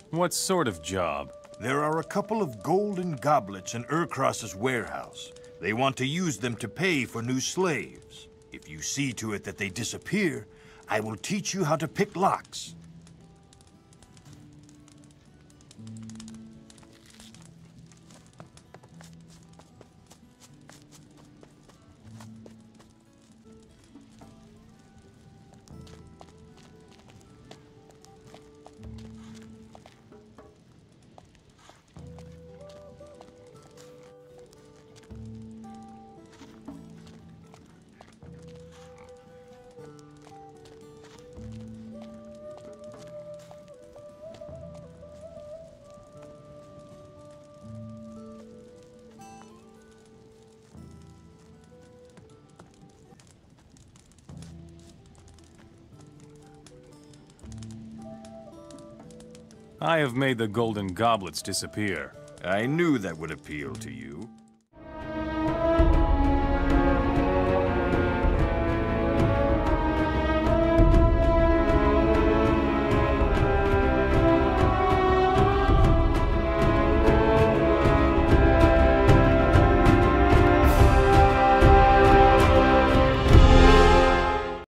What sort of job? There are a couple of golden goblets in Urkros's warehouse. They want to use them to pay for new slaves. If you see to it that they disappear, I will teach you how to pick locks. I have made the golden goblets disappear. I knew that would appeal to you.